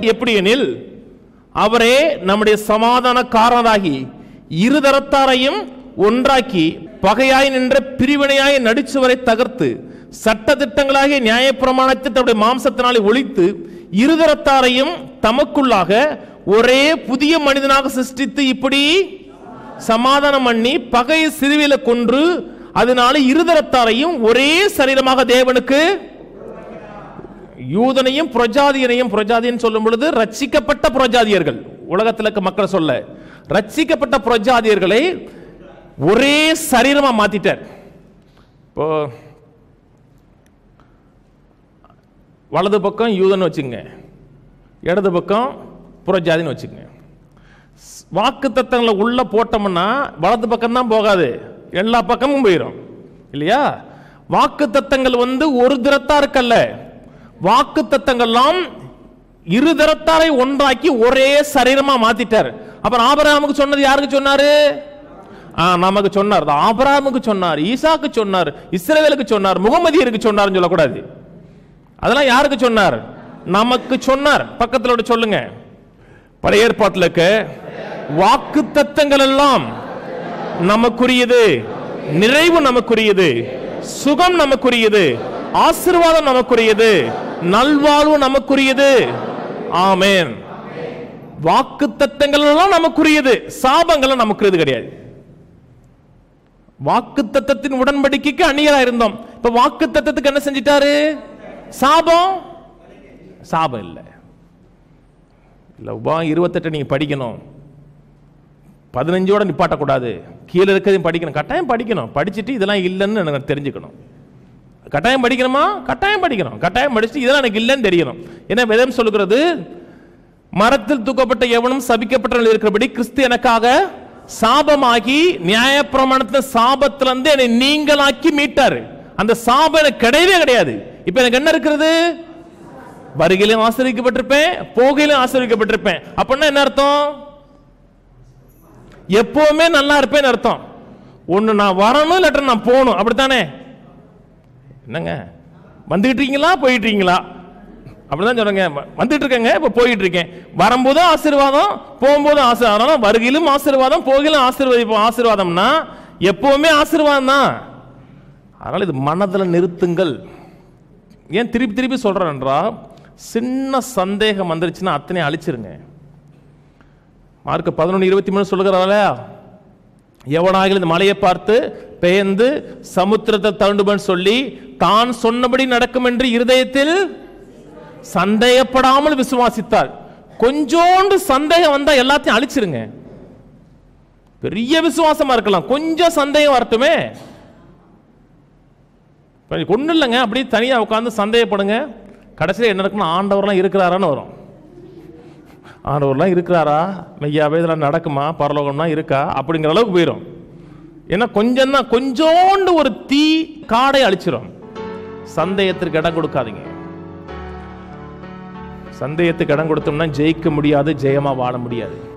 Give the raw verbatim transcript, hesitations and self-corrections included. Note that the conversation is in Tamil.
எப்படி எனில், அவரே நம்முடைய சமாதானக்காரராகி இருதரத்தாரையும் ஒன்றாக்கி பகையாய் நின்ற பிரிவினையாய் நடிச்சுவரை தகர்த்து சட்ட திட்டங்களாகிய நியாயப்பிரமாணத்தை தன்னுடைய மாம்சத்தினாலே ஒழித்து இருதரத்தாரையும் தமக்குள்ளாக ஒரே புதிய மனிதனாக சிருஷ்டித்து இப்படி சமாதானம் பண்ணி பகையை சிறுவில கொன்று அதனால இருதரத்தாரையும் ஒரே சரீரமாக தேவனுக்கு, யூதனையும் பிரஜாதியனையும், பிரஜாதியன் சொல்லும் பொழுது ரட்சிக்கப்பட்ட பிரஜாதியர்கள், உலகத்தில் இருக்க மக்கள் சொல்ல, ரட்சிக்கப்பட்ட பிரஜாதியர்களை ஒரே சரீரமா மாத்திட்டார். இப்போ வலது பக்கம் யூதன் வச்சுங்க, இடது பக்கம் புறஜாதின்னு வச்சுங்க. வாக்கு தத்தங்களை உள்ள போட்டோம்னா வலது பக்கம் தான் போகாது, எல்லா பக்கமும் போயிடும் இல்லையா? வாக்கு தத்தங்கள் வந்து ஒரு திறத்தாருக்கல்ல, வாக்கு தத்தங்கள்லாம் இரு திறத்தாரை ஒன்றாக்கி ஒரே சரீரமா மாத்திட்டார். அப்புறம் ஆபிரகாமுக்கு சொன்னது யாருக்கு சொன்னாரு? நமக்கு சொன்னார். ஆபிரகாமுக்கு சொன்னார், ஈசாக்கு சொன்னார், இஸ்ரவேலுக்கு சொன்னார், முகமதியருக்கு சொன்னார் சொல்லக்கூடாது. அதெல்லாம் யாருக்கு சொன்னார்? நமக்கு சொன்னார். பக்கத்தில் சொல்லுங்க. பழைய ஏற்பாட்டில் இருக்க வாக்கு தத்தங்கள் எல்லாம் நமக்குரியது, நிறைவு நமக்குரியது, சுகம் நமக்குரியது, ஆசீர்வாதம் நமக்குரியது, நல்வாழ்வு நமக்குரியது. ஆமென். வாக்கு தத்தங்கள் எல்லாம் நமக்குரியது, சாபங்கள் நமக்குரியது கிடையாது. வாக்கு தத்தத்தின் உடன்படிக்கைக்கு அந்நியரா இருந்தோம். இப்ப வாக்கு தத்தத்துக்கு என்ன செஞ்சிட்டாரு? சாபம் சாபம் இல்லை. இல்ல உபா இருபத்தெட்டு நீங்க படிக்கணும், பதினஞ்சோட நிப்பாட்டக்கூடாது, கீழே இருக்கிறதையும் படிக்கணும், கட்டாயம் படிக்கணும். படிச்சுட்டு இதெல்லாம் இல்லைன்னு எனக்கு தெரிஞ்சுக்கணும். கட்டாயம் படிக்கணுமா? கட்டாயம் படிக்கணும். கட்டாயம் படிச்சுட்டு இதெல்லாம் எனக்கு இல்லைன்னு தெரியணும். ஏன்னா வேதம் சொல்லுகிறது, மரத்தில் தூக்கப்பட்ட எவனும் சபிக்கப்பட்ட இருக்கிறபடி கிறிஸ்து எனக்காக சாபமாகி நியாயப்பிரமாணத்தின் சாபத்திலிருந்து என்னை நீங்களாக்கி மீட்டாரு. அந்த சாபம் எனக்கு கிடையவே கிடையாது. இப்ப எனக்கு என்ன இருக்கிறது? வருகையிலும் ஆசீர்வதிக்கப்பட்டிருப்பேன், போகையிலும் ஆசீர்வதிக்கப்பட்டிருப்பேன். அப்படின்னா என்ன அர்த்தம்? எப்பவுமே நல்லா இருப்பேன்னு அர்த்தம். ஒண்ணு நான் வரணும், இல்லாட்ட நான் போகணும். அப்படித்தானே? என்னங்க வந்துகிட்டு இருக்கீங்களா போயிட்டு இருக்கீங்களா? அப்படிதான் சொல்றேங்க. வந்துட்டு இருக்கேங்க, இப்ப போயிட்டு இருக்கேன். வரும்போதும் ஆசீர்வாதம், போகும்போதும் ஆசீர்வாதம். வருகையிலும் ஆசீர்வாதம், போகையிலும் ஆசீர்வதிப்போம். ஆசீர்வாதம்னா எப்பவுமே ஆசீர்வாதம் தான். அதனால இது மனதில் நிறுத்துங்கள். ஏன் திருப்பி திருப்பி சொல்றேன் என்றால், சின்ன சந்தேகம் வந்துருச்சுன்னா அத்தனை அழிச்சிருங்க. மார்க் பதினொன்று இருபத்தி மூணு சொல்லுகிறார, எவனாக இந்த மலையை பார்த்து பெயர்ந்து சமுத்திரத்தை தழுண்டுபன்னு சொல்லி தான் சொன்னபடி நடக்கும் என்று இருதயத்தில் சந்தேகப்படாமல் விசுவாசித்தார். கொஞ்சோண்டு சந்தேகம் வந்தா எல்லாத்தையும் அழிச்சிருங்க. பெரிய விசுவாசமா இருக்கலாம், கொஞ்சம் சந்தேகம் வரட்டுமே. ஒன்றும் இல்லைங்க, அப்படியே தனியாக உட்காந்து சந்தேகப்படுங்க. கடைசியில் என்ன இருக்குன்னு, ஆண்டவர்லாம் இருக்கிறாரான்னு வரும். ஆண்டவர்லாம் இருக்கிறாரா, மெய்யாவே இதெல்லாம் நடக்குமா, பரலோகம்லாம் இருக்கா அப்படிங்கிற அளவுக்கு போயிடும். ஏன்னா கொஞ்சம் தான், கொஞ்சோண்டு ஒரு தீ காடை அழிச்சிடும். சந்தேகத்திற்கு இடம் கொடுக்காதீங்க. சந்தேகத்துக்கு இடம் கொடுத்தோம்னா ஜெயிக்க முடியாது, ஜெயமா வாழ முடியாது.